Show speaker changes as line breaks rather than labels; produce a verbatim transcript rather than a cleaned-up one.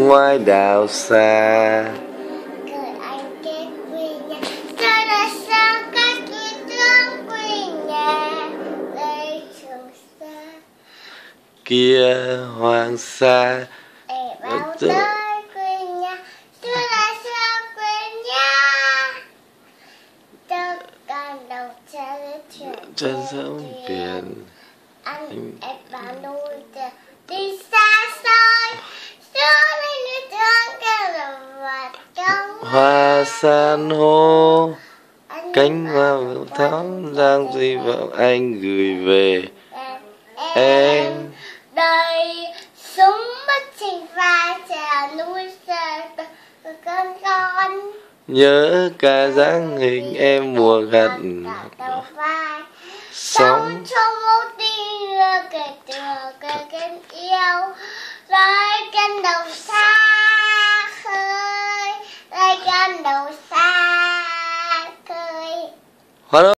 ngoài đảo xa.
Cười anh kết quê nhà, giờ là sao cách yêu thương quê nhà. Đây Trường Sa,
Kia Hoàng Sa.
để bao tới quê nhà, giờ là sao quê nhà. Tất cả đầu chân chuyện
Chân sông biển.
anh em bà nuôi tiền đi xa xôi, xưa lên núi thương kêu là vật trong
Hoa san hô,
anh
cánh hoa vượng thắm giang di vọng anh gửi về
em
em.
đời súng mất trình vai trà núi xa con con
Nhớ cả dáng hình em mùa gặt
đầu vai
sóng.
sống trong một tiếng kể từ cái kênh yêu rồi kênh đầu xa khơi rồi kênh đầu xa khơi.
Hoa